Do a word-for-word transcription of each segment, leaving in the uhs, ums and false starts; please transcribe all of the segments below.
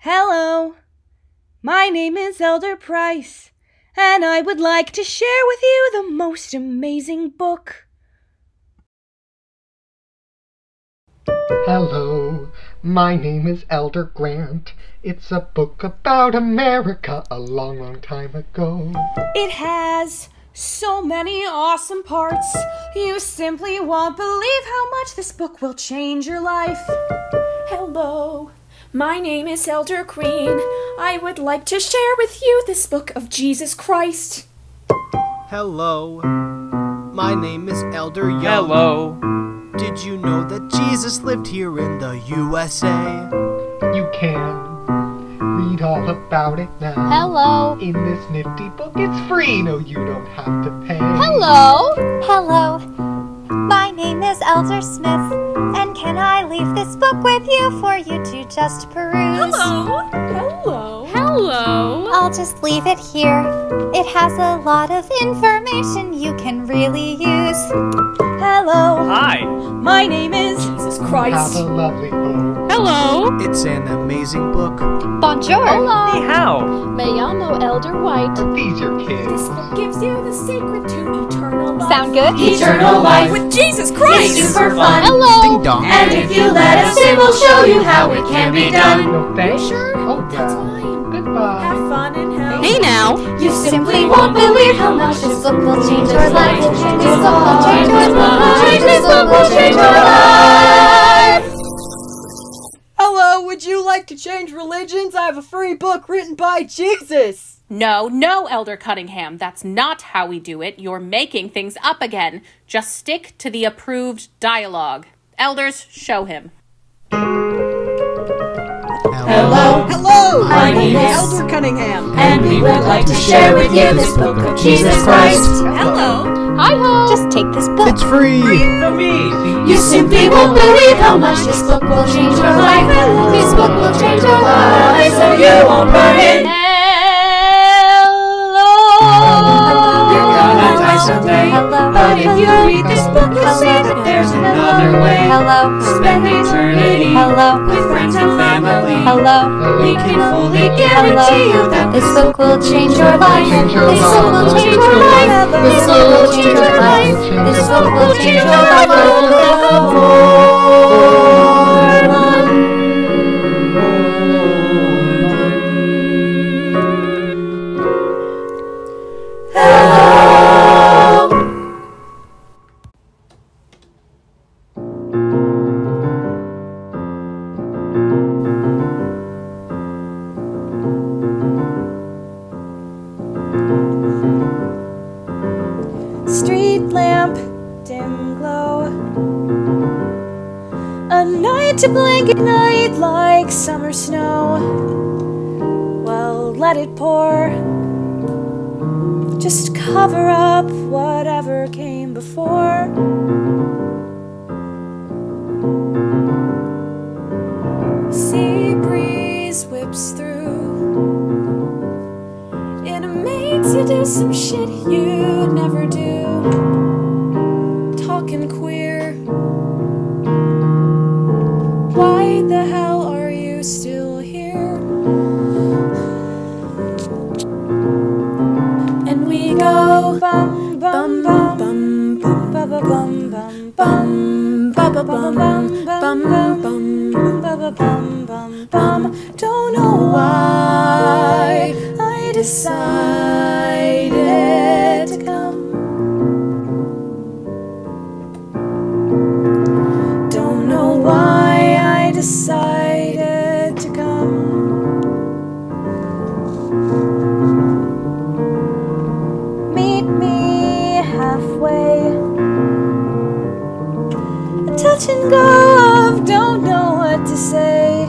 Hello, my name is Elder Price, and I would like to share with you the most amazing book. Hello, my name is Elder Grant. It's a book about America a long, long time ago. It has so many awesome parts. You simply won't believe how much this book will change your life. Hello, my name is Elder Green. I would like to share with you this book of Jesus Christ. Hello, my name is Elder Young. Hello. Did you know that Jesus lived here in the U S A? You can read all about it now. Hello. In this nifty book, it's free. No, you don't have to pay. Hello. Hello. My name is Elder Smith, and can I leave this book with you for you to just peruse? Hello. Hello. Hello. I'll just leave it here. It has a lot of information you can really use. Hello. Hi. My name is Jesus Have Christ. a lovely home. Hello. It's an amazing book. Bonjour. Ni hao. Me llamo Elder White. These are This kids. book gives you the secret to eternal life. Sound good? Eternal life with Jesus Christ. It's super fun. Hello. Ding dong. And if you let us in, we'll show you how it can be done. No thanks? Sure, Oh, that's well. fine. Goodbye. Have fun in hell. Hey now. You simply won't believe how much this book will change your life. This book will change your life. This book will change your life. Hello, would you like to change religions? I have a free book written by Jesus. No, no, Elder Cunningham, that's not how we do it. You're making things up again. Just stick to the approved dialogue. Elders, show him. Hello. Hello, My name is- Elder Cunningham. And we would like to share with you this book of Jesus Christ. Hello. Hi-ho. Just take this book. It's free. For me. You simply won't believe how much this book will change your life. This book will change your life, so you won't run in. You're gonna die someday. But if you read this book, you'll see that there's another way. Hello. Spend eternity Hello. with friends and family. Hello. We can fully guarantee you that This book will change your life. Change your This book will life. change your life. This book will change your life. This book will change your Street lamp, dim glow. A night to blanket night like summer snow. Well, let it pour. Just cover up whatever came before. Sea breeze whips through. And it makes you do some shit you'd never do. Talking queer. Why the hell are you still here? And we go bum bum bum bum bum bum bum bum bum bum bum bum bum bum bum bum bum. Don't know why I decided to come. Don't know why I decided to come. Meet me halfway. A touch and go of don't know what to say.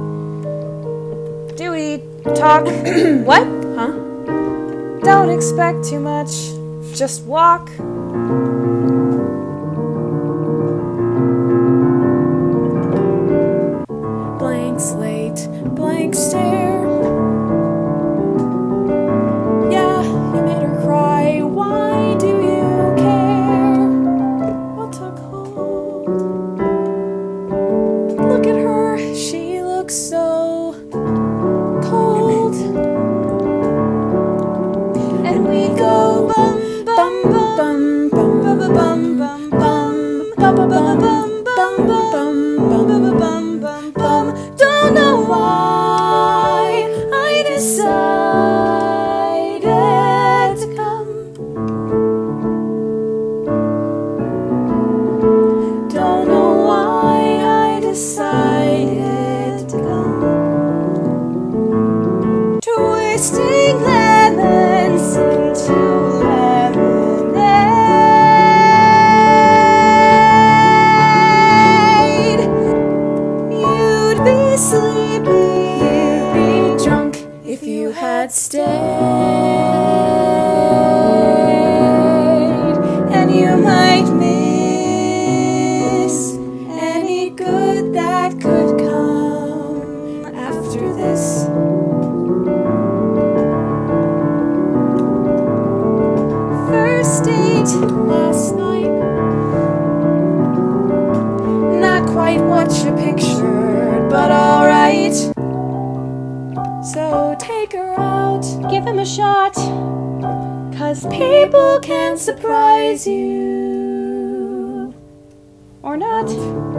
Do we talk? What? Huh? Don't expect too much. Just walk. Blank slate, blank stare. Yeah, you made her cry. Why do you care? What took hold? Look at her, she looks so Don't know why I decided to come. Don't know why I decided to come. Twisting lemons into lemonade. You'd be sleepy, you'd be drunk if you had stayed. And you might miss any good that could come after this. First date last night, not quite what you pictured, but alright. So take her out, give him a shot, 'cause people can surprise you, or not.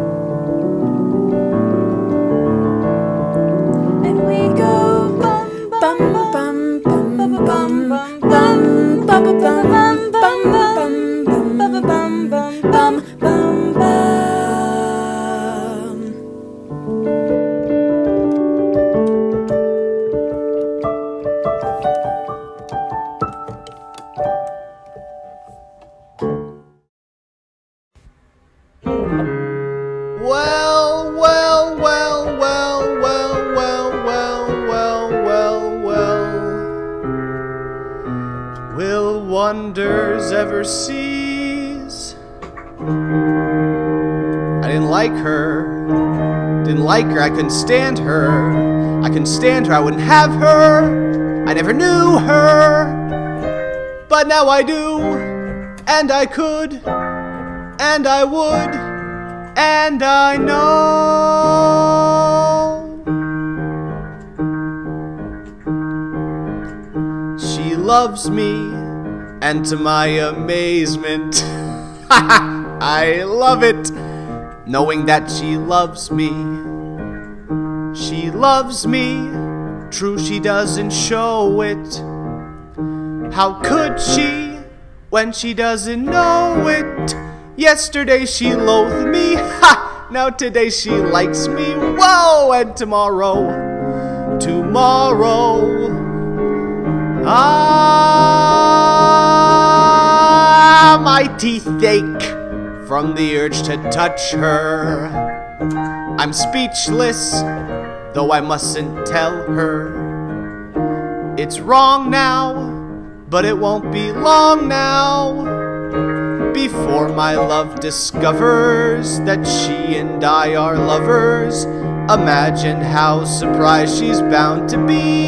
And we go bum bum bum bum bum bum bum bum bum bum bum bum bum bum bum bum. Well, well, well, well, well, well, well, well, well, well. Will wonders ever cease? I didn't like her. Didn't like her. I couldn't stand her. I couldn't stand her. I wouldn't have her. I never knew her. But now I do. And I could. And I would. And I know she loves me, and to my amazement, I love it, knowing that she loves me. She loves me, true she doesn't show it. How could she, when she doesn't know it? Yesterday she loathed me, ha! Now today she likes me, whoa! And tomorrow, tomorrow, ah, my teeth ache from the urge to touch her. I'm speechless, though I mustn't tell her. It's wrong now, but it won't be long now before my love discovers that she and I are lovers. Imagine how surprised she's bound to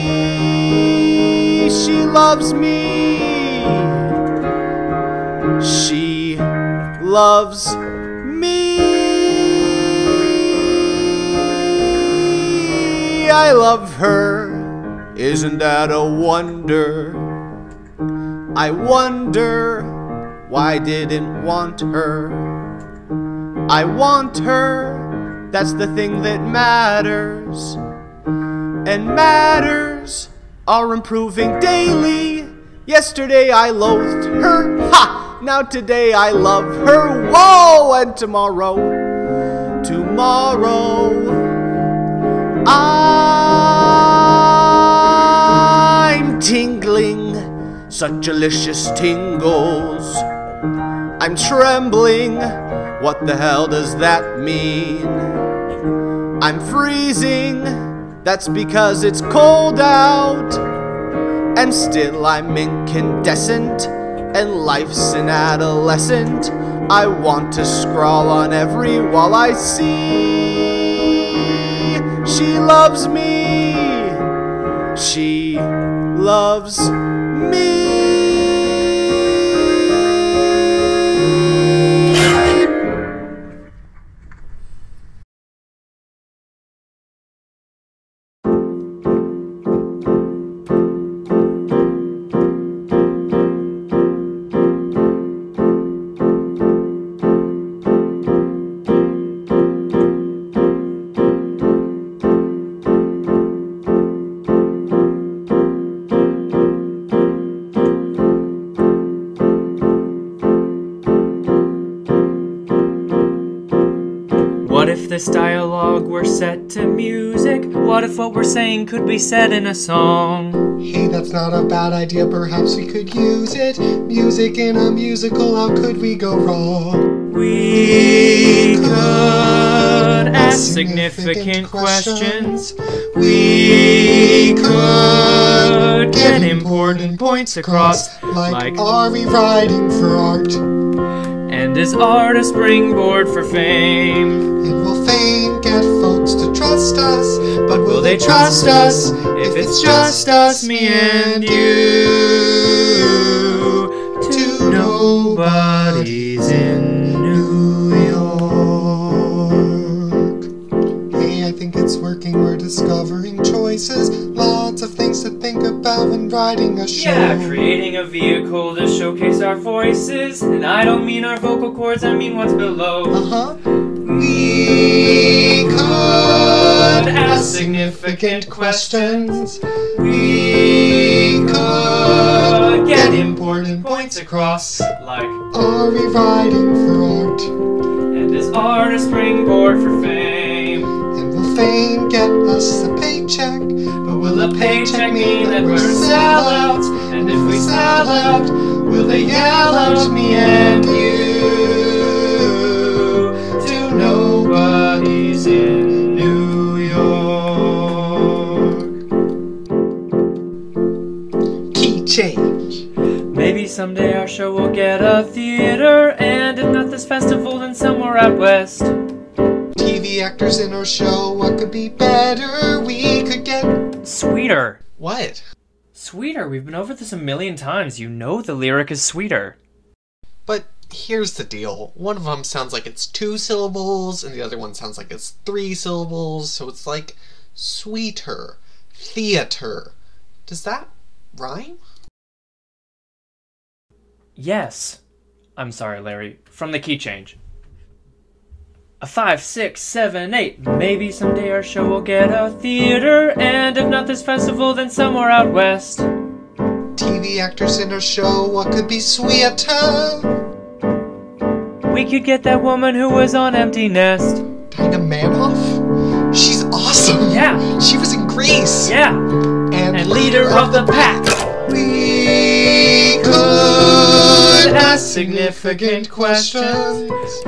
be. She loves me. She loves me. I love her. Isn't that a wonder? I wonder why I didn't want her. I want her, that's the thing that matters. And matters are improving daily. Yesterday I loathed her, ha! Now today I love her, whoa! And tomorrow, tomorrow, I'm tingling, such delicious tingles. I'm trembling, what the hell does that mean? I'm freezing, that's because it's cold out. And still I'm incandescent, and life's an adolescent. I want to scrawl on every wall I see. She loves me, she loves me. What if this dialogue were set to music? What if what we're saying could be said in a song? Hey, that's not a bad idea, perhaps we could use it. Music in a musical, how could we go wrong? We could ask significant questions. We could get important points across. Like, are we writing for art? And is art a springboard for fame? And will fame get folks to trust us? But will, will they trust us if it's just us, me and you? Two nobodies in New York. Hey, I think it's working. We're discovering choices. Lots of things to think about when writing a show. Yeah, creating a vehicle to showcase our voices. And I don't mean our vocal cords, I mean what's below. Uh-huh. We could ask significant questions. We could get important points across. Like, are we writing for art? And is art a springboard for fame? And will fame get us a paycheck? But will a paycheck mean that we're sellouts? And if we sell out, will they yell out me and you? Two nobodies in New York. Key change. Maybe someday our show will get a theater, and if not this festival, then somewhere out west. T V actors in our show, what could be better? We could get... Sweeter. What? Sweeter. We've been over this a million times. You know the lyric is sweeter. But here's the deal. One of them sounds like it's two syllables, and the other one sounds like it's three syllables, so it's like sweeter, theater. Does that rhyme? Yes. I'm sorry, Larry. From the key change. A five, six, seven, eight. Maybe someday our show will get a theater, and if not this festival, then somewhere out west. T V actors in our show, what could be sweeter? We could get that woman who was on Empty Nest. Dinah Manoff? She's awesome! Yeah! She was in Grease! Yeah! And, and leader of the pack! We could ask significant questions.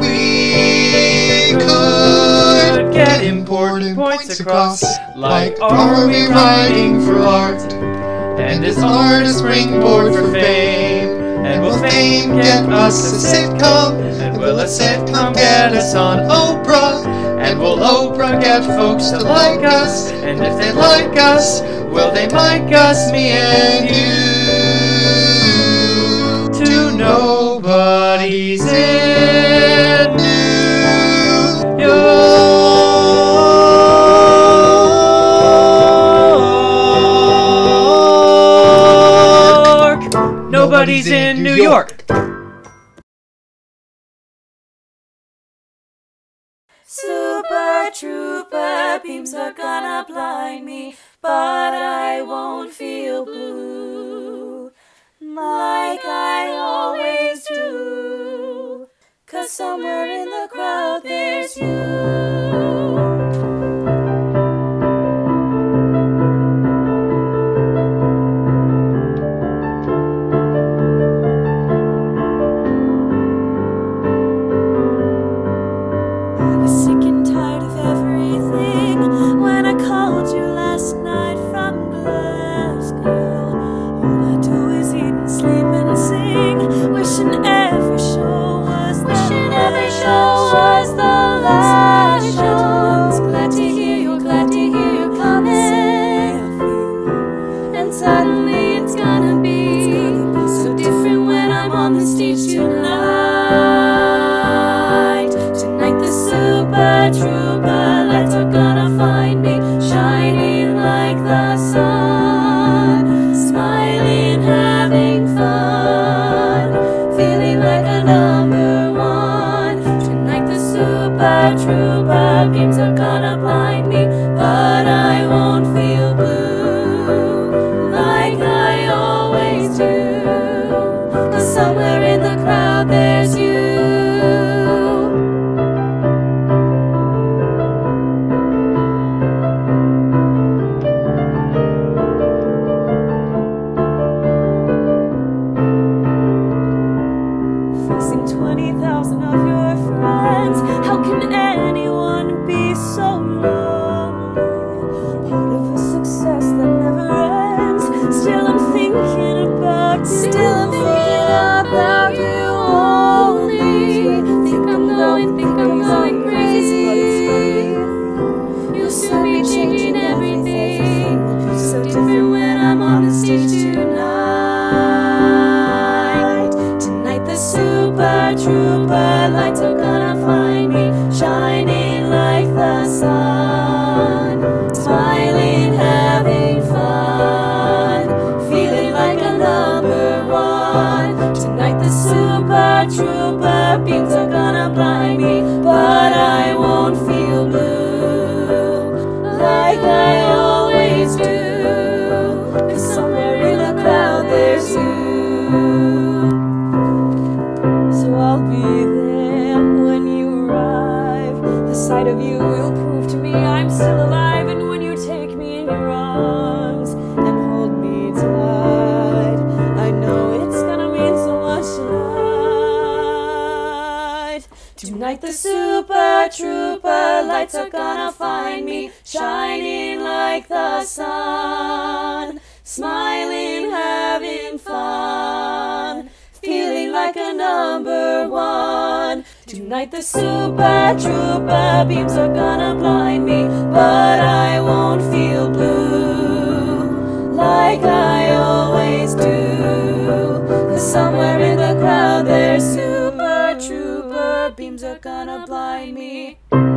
We could get important points across. Like, are we writing for art? And is art a springboard for fame? And will fame get us a sitcom? And will a sitcom get us on Oprah? And will Oprah get folks to like us? And if they like us, will they mic us, me and you? Two nobodies in New York. Nobodies in New York. Super trooper beams are gonna blind me, but I won't feel blue like I always do, 'cause somewhere in the crowd there's you. of you will prove to me I'm still alive. And when you take me in your arms and hold me tight, I know it's gonna mean so much tonight. Tonight the Super Trooper lights are gonna find me shining like the sun, smiling, having fun, feeling like a number one. Tonight the Super Trooper beams are gonna blind me, but I won't feel blue like I always do. 'Cause somewhere in the crowd there's Super Trooper beams are gonna blind me.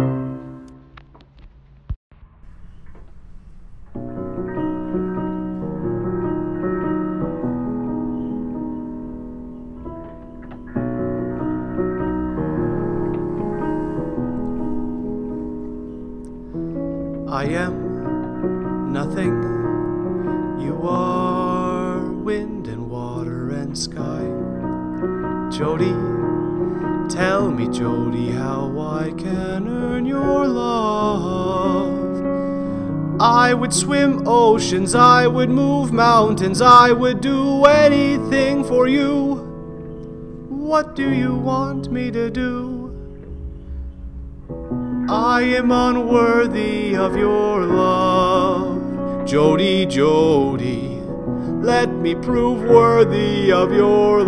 I am nothing. You are wind and water and sky. Jody, tell me, Jody, how I can earn your love. I would swim oceans, I would move mountains, I would do anything for you. What do you want me to do? I am unworthy of your love. Jody, Jody, let me prove worthy of your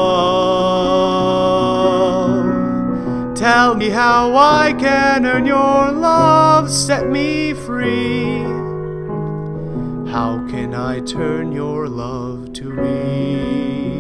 love. Tell me how I can earn your love, set me free. How can I turn your love to me?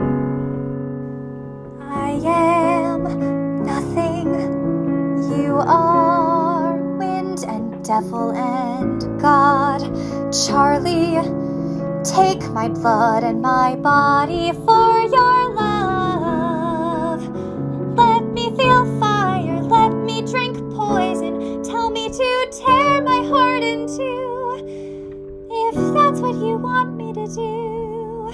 I am nothing. You are wind and devil and God. Charlie, take my blood and my body for your love. Let me feel fire, let me drink poison. Tell me to tear my heart in two, if that's what you want me to do.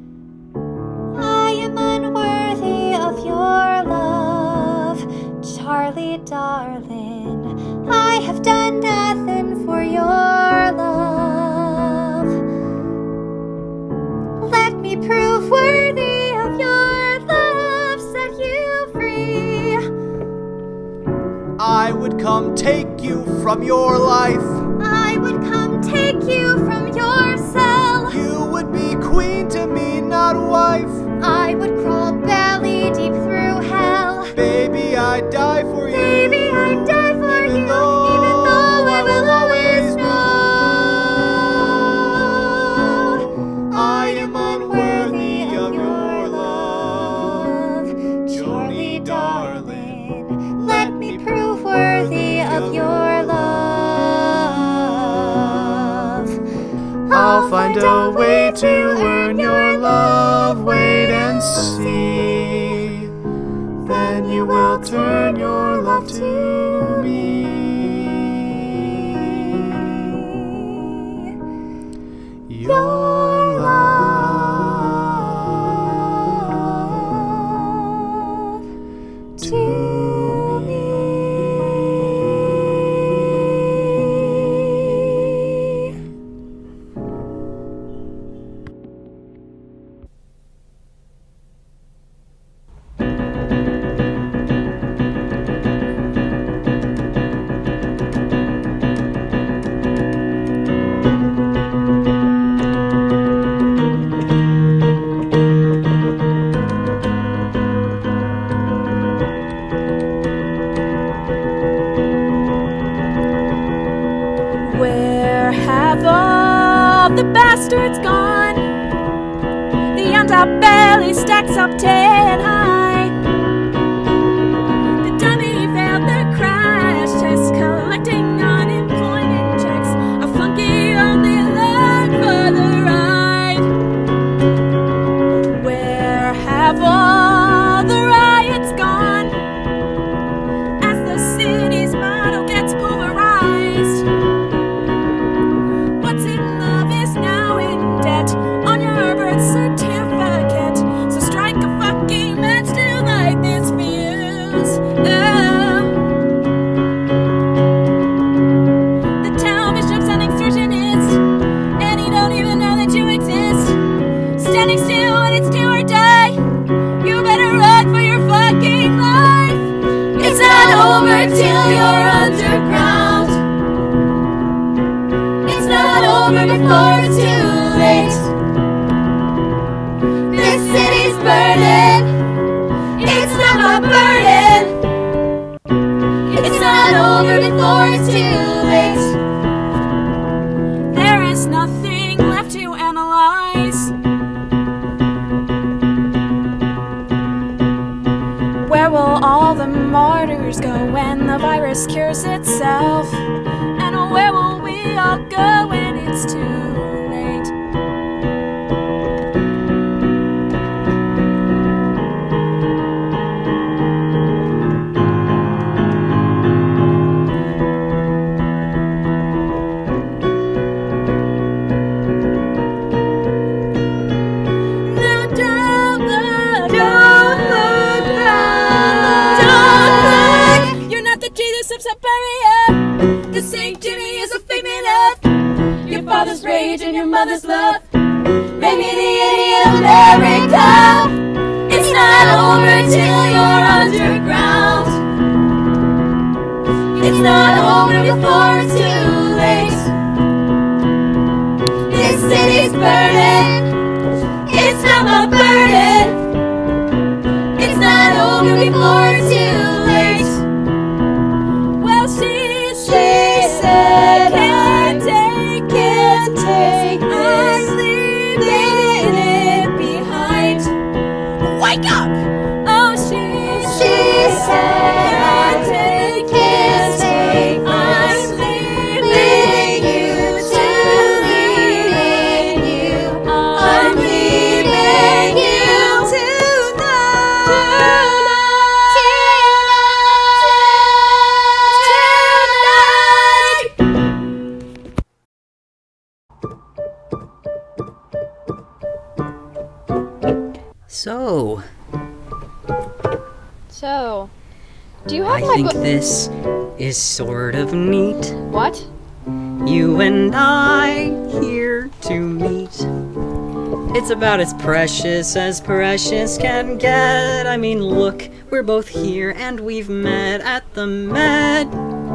I am unworthy of your love, Charlie darling. I have done nothing for your love. Let me prove worthy of your love, set you free. I would come take you from your life. I would come take you from your cell. You would be queen to me, not wife. I would crawl belly deep through hell. Baby, I'd die for you. Baby, I'd die for even you, though even though I will always know I am unworthy of your love. Jody, darling, let me prove worthy of your love. I'll find a way to earn your love. Wait and see. Then you will turn your love to me. Your love to me. Where have all the bastards gone? The underbelly stacks up ten high. The dummy failed the crash test, collecting unemployment checks. A flunky only learned for the ride. Where have all the riots gone? As the city's motto gets pulverized. What's in love is now in debt on your birth certificate. So strike a fucking years go when the virus cures itself? And where will we all go when it's too late? Now don't look, don't look back. Don't look. You're not the Jesus of Siberia. The Saint Jimmy is a figment of your father's rage and your mother's love. Make me the idiot of America. It's not over till you're underground. It's not over before it's too late. This city's burning. It's not my burden. It's not over before it's too late. Well, she, she said, can't take it, take I'm leaving it behind. Wake up! Oh, she, she said, can't take it, take I'm leaving you to leaving you. I'm leaving you tonight. So, So, do you have I my think book? this is sort of neat. What? You and I here to meet. It's about as precious as precious can get. I mean, look, we're both here and we've met at the Met.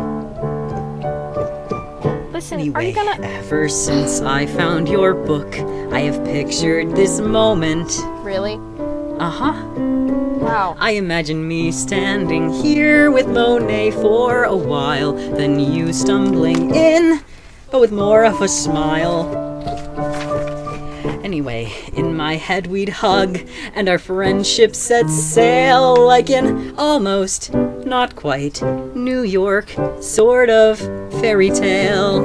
Listen, Anyway, are you gonna... ever since I found your book, I have pictured this moment. Really? Uh-huh. Wow. I imagine me standing here with Monet for a while, then you stumbling in, but with more of a smile. Anyway, in my head we'd hug, and our friendship set sail like in almost, not quite, New York, sort of fairy tale.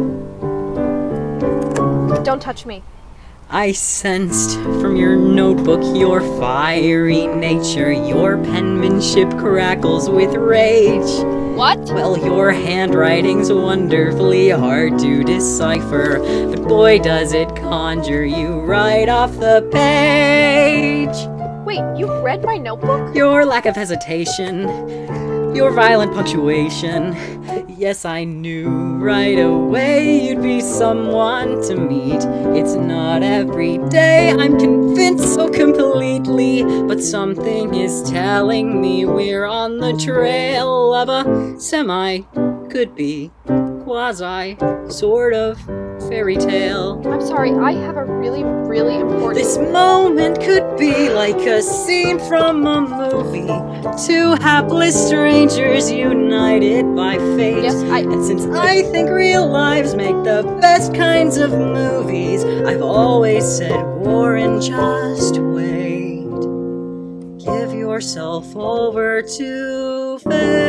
Don't touch me. I sensed from your notebook your fiery nature, your penmanship crackles with rage. What? Well, your handwriting's wonderfully hard to decipher, but boy does it conjure you right off the page. Wait, you read my notebook? Your lack of hesitation, your violent punctuation. Yes, I knew right away you'd be someone to meet. It's not every day, I'm convinced so completely, but something is telling me we're on the trail of a semi, could be, quasi, sort of fairy tale. I'm sorry, I have a really, really important... This moment could be like a scene from a movie. Two hapless strangers united by fate. Yes, I... And since I think real lives make the best kinds of movies, I've always said, Warren, just wait. Give yourself over to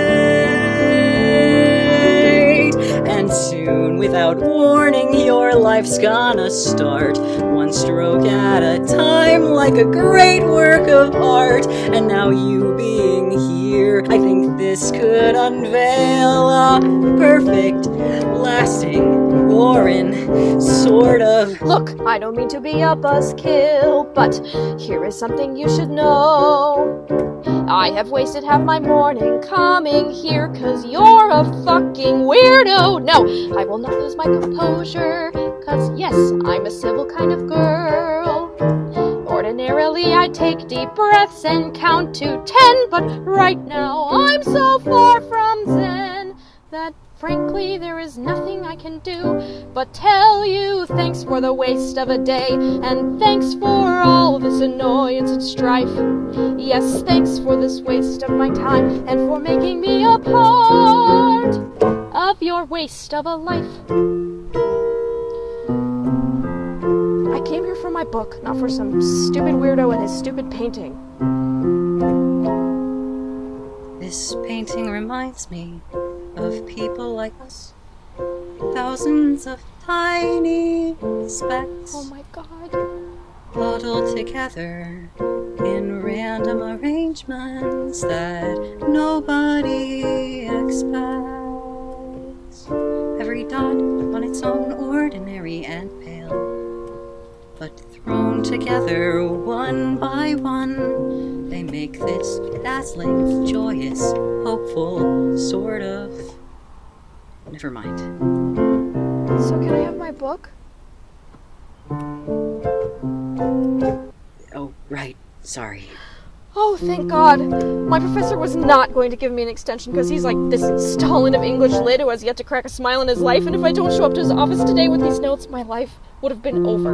fate. And soon, without warning, your life's gonna start. One stroke at a time, like a great work of art. And now you being here, I think this could unveil a perfect, lasting, Warren, sort of. Look, I don't mean to be a buzzkill, but here is something you should know. I have wasted half my morning coming here cause you're a fucking weirdo. No, I will not lose my composure cause yes, I'm a civil kind of girl. Ordinarily I take deep breaths and count to ten, but right now I'm so far from zen that frankly there is nothing I can do but tell you thanks for the waste of a day, and thanks for all this annoyance and strife. Yes, thanks for this waste of my time, and for making me a part of your waste of a life. I came here for my book, not for some stupid weirdo and his stupid painting. This painting reminds me of people like us. Thousands of tiny specks. Oh my god. Huddled together in random arrangements that nobody expects. Every dot on its own ordinary and pale, but thrown together one by one, they make this dazzling, joyous, hopeful sort of... Never mind. So can I have my book? Oh, right. Sorry. Oh, thank God. My professor was not going to give me an extension because he's like this Stalin of English lit who has yet to crack a smile in his life, and if I don't show up to his office today with these notes, my life would have been over.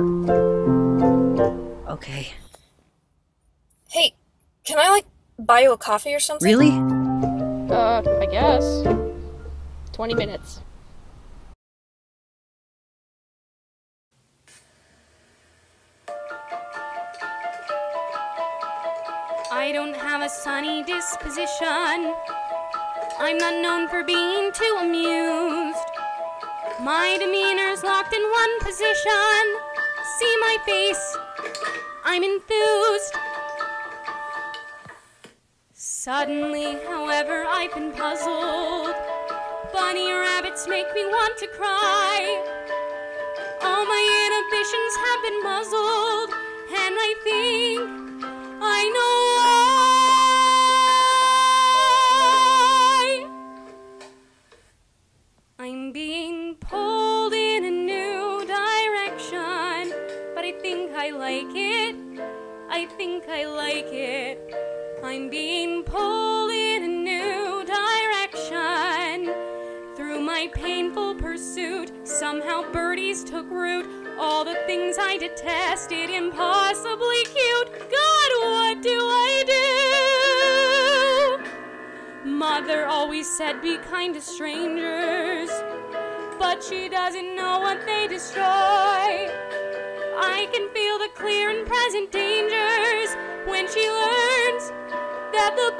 Okay. Hey, can I, like, buy you a coffee or something? Really? Uh, I guess. Twenty minutes. I don't have a sunny disposition. I'm not known for being too amused. My demeanor's locked in one position. See my face, I'm enthused. Suddenly, however, I've been puzzled. Bunny rabbits make me want to cry. All my inhibitions have been muzzled, and I think I know why. I'm being pulled in a new direction, but I think I like it. I think I like it. I'm being pulled in a new direction. Through my painful pursuit, somehow birdies took root. All the things I detested, impossibly cute. God, what do I do? Mother always said be kind to strangers, but she doesn't know what they destroy. I can feel the clear and present dangers when she learns that the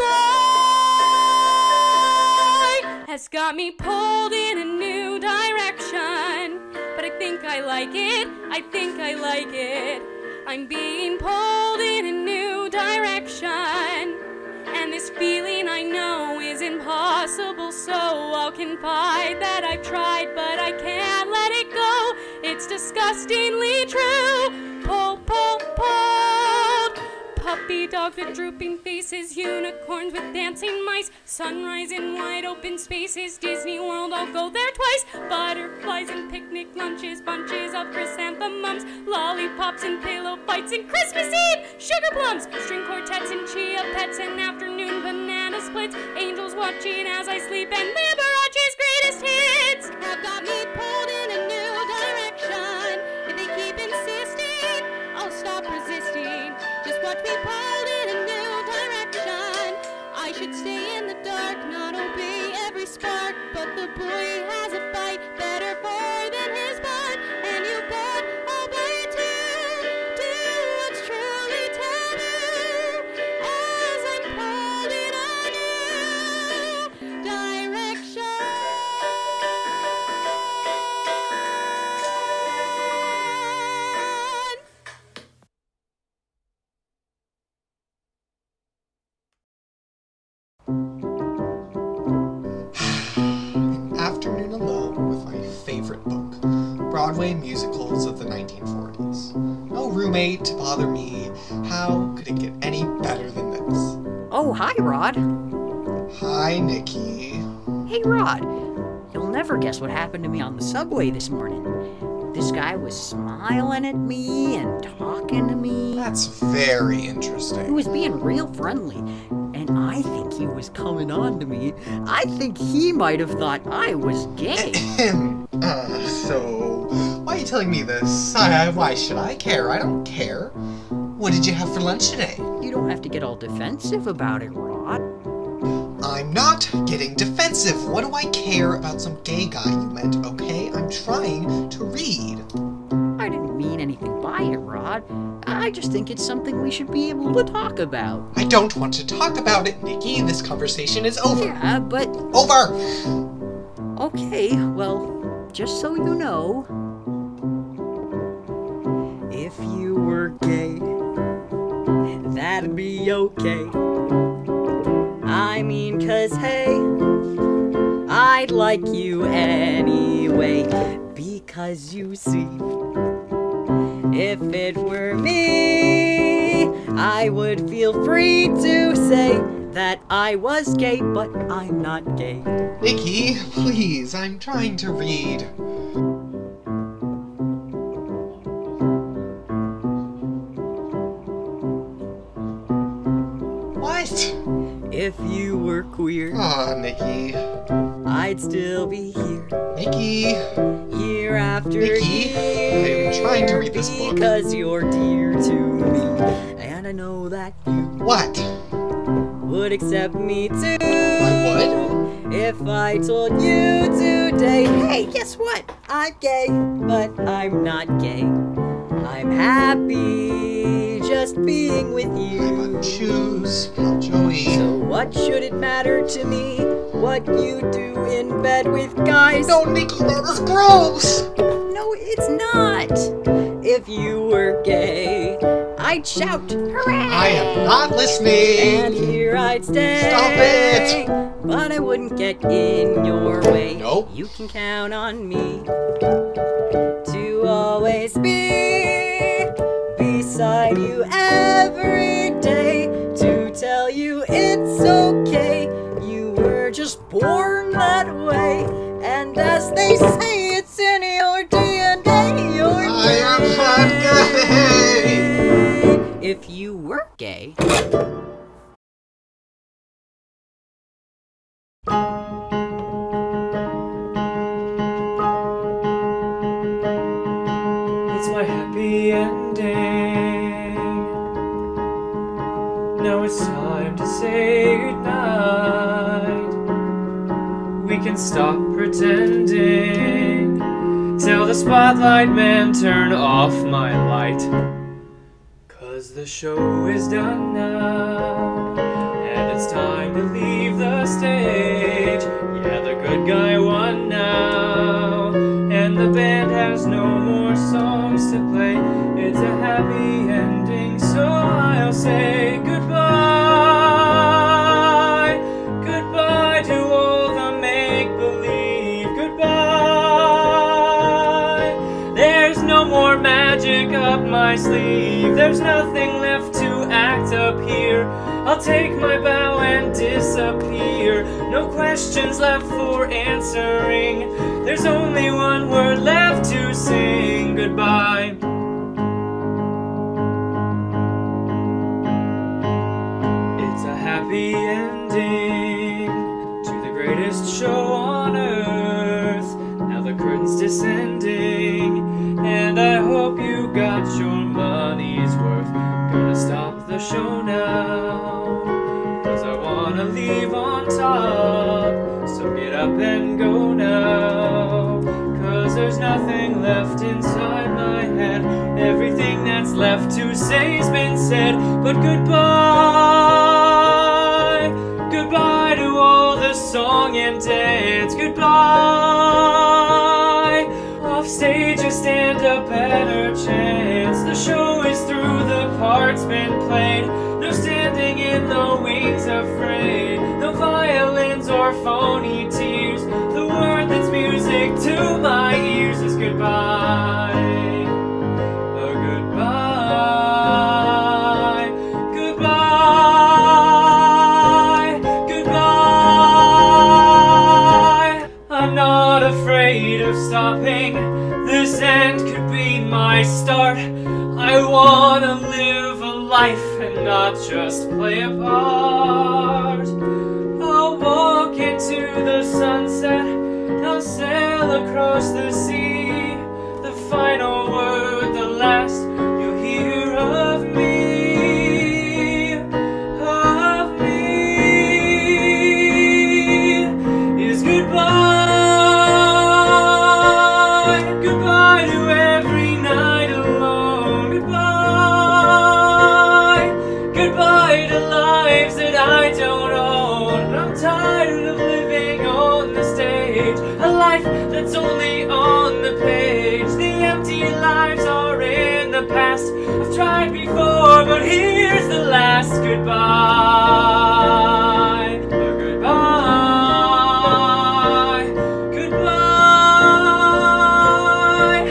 boy has got me pulled in a new direction. But I think I like it, I think I like it. I'm being pulled in a new direction, and this feeling I know is impossible, so I'll confide that I've tried, but I can't let it go. It's disgustingly true. Pull, pull, pulled. Puppy dogs with drooping faces, unicorns with dancing mice, sunrise in wide open spaces, Disney World, I'll go there twice. Butterflies and picnic lunches, bunches of chrysanthemums, lollipops and pillow fights, and Christmas Eve sugar plums, string quartets and chia pets, and afternoon banana splits, angels watching as I sleep, and Liberace's greatest hits have got me pulled in a new direction. If they keep insisting, I'll stop resisting. Just watch me pulled in a new direction. I should stay in the dark, not obey every spark, but the boy has a bite better for than his bud, and you bet I'll bite too. Do what's truly taboo as I'm pulled in a new direction. Afternoon alone with my favorite book, Broadway musicals of the nineteen forties. No roommate to bother me. How could it get any better than this? Oh, hi, Rod. Hi, Nikki. Hey, Rod. You'll never guess what happened to me on the subway this morning. This guy was smiling at me and talking to me. That's very He interesting. was being real friendly, and I think he was coming on to me. I think he might have thought I was gay. uh, so, why are you telling me this? I, why should I care? I don't care. What did you have for lunch today? You don't have to get all defensive about it, Rod. I'm not getting defensive. What do I care about some gay guy you met, okay? I'm trying to read. I I didn't mean anything by it, Rod. I just think it's something we should be able to talk about. I don't want to talk about it, Nikki. This conversation is over. Yeah, but... Over! Okay, well, just so you know, if you were gay, that'd be okay. I mean, 'cause hey, I'd like you anyway. Because you see, if it were me, I would feel free to say that I was gay, but I'm not gay. Nikki, please, I'm trying to read. What? If you were queer, Aw, Nikki. I'd still be here. Nikki. Year after Nikki, year. I'm trying to read this book. Because you're dear to me. And I know that you What? would accept me too. I would? If I told you today, hey, guess what? I'm gay, but I'm not gay. I'm happy just being with you. I'm on shoes, pal Joey. So what should it matter to me what you do in bed with guys? No, Nikki, that is gross! No, it's not. If you were gay, I'd shout, hooray! I am not listening! And here I'd stay. Stop it! But I wouldn't get in your way. Nope. You can count on me to always be beside you every day, to tell you it's okay. You were just born that way, and as they say, it's in your D N A. You're I am not gay! If you were gay. It's my happy ending. Now it's time to say goodnight. We can stop pretending. Tell the spotlight man, turn off my light. 'Cause the show is done now, and it's time to leave the stage. Yeah, the good guy won now, and the band has no more songs to play. It's a happy ending, so I'll say goodbye. Goodbye to all the make-believe. Goodbye. There's no more magic up my sleeve. There's nothing left to act up here. I'll take my bow and disappear. No questions left for answering. There's only one word left to sing. Goodbye. It's a happy ending to the greatest show on earth. Now the curtain's descending, and I hope you got your money's worth. Gonna stop the show now, 'cause I wanna leave on top. So get up and go now, 'cause there's nothing left inside my head. Everything that's left to say's been said. But goodbye, goodbye to all the song and dance. Goodbye. Off stage I stand a better chance. The show is through, the part's been played. No standing in the wings afraid. No violins or phony tears. The word that's music to my ears is goodbye. A goodbye. Goodbye. Goodbye. I'm not afraid of stopping. This end could be my start. I wanna live a life and not just play a part. I'll walk into the sunset. I'll sail across the sea. The final word, the last you'll hear of me. Of me is goodbye. Goodbye to every night. life that's only on the page. The empty lives are in the past. I've tried before, but here's the last goodbye. Goodbye. Goodbye.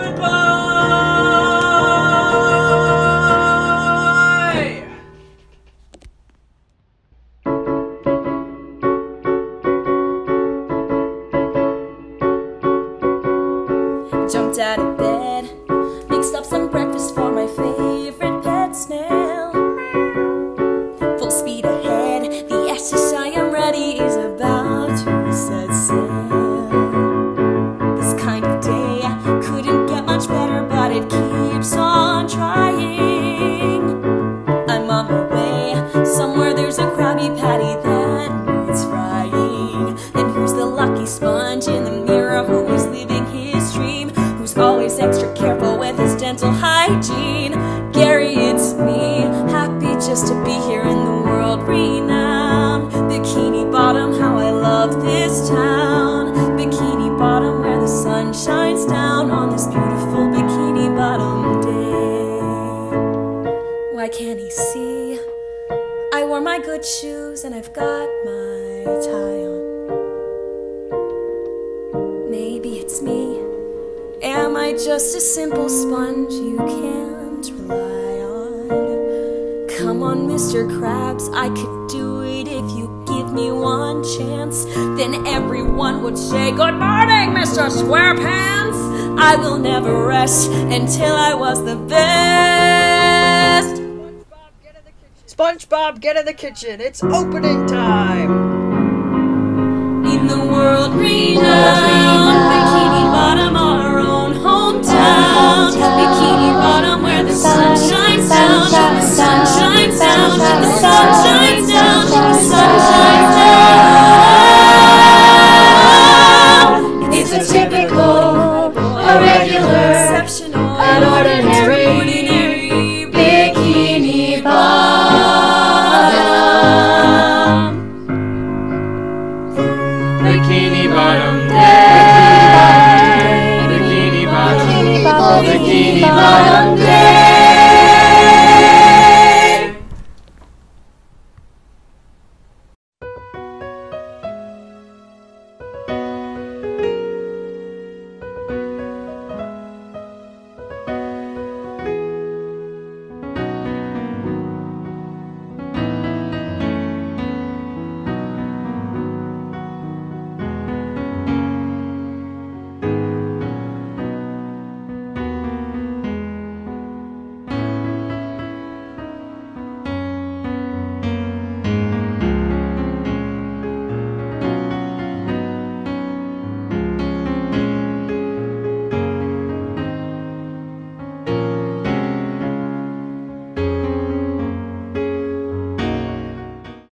Goodbye. Jumped out of bed, mixed up some breakfast for my favorite pet snail. Full speed ahead, the S S I am ready is about to set sail. This kind of day couldn't get much better, but it keeps on trying. I'm on my way, somewhere there's a Krabby Patty that needs frying. And who's the lucky sponge in the mirror who is living his dream? Who's always extra careful with his dental hygiene? Gary, it's me, happy just to be here in the world renowned Bikini Bottom. How I love this town, Bikini Bottom, where the sun shines down on this beautiful Bikini Bottom day. Why can't he see? I wore my good shoes and I've got my tie on. Maybe it's me. Am I just a simple sponge you can't rely on? Come on, Mister Krabs, I could do it if you give me one chance. Then everyone would say, "Good morning, Mister Squarepants." I will never rest until I was the best. SpongeBob, get in the kitchen. It's opening time. In the world renowned Bikini Bottom, our own hometown. Bikini Bottom, where the sun shines down, the sun shines down, the sun shines down, the sun shines down. It's a typical, a regular, Exceptional, an ordinary, ordinary Bikini Bottom. Bikini Bottom Day. Bikini Bottom. Bikini Bottom. Bikini Bottom.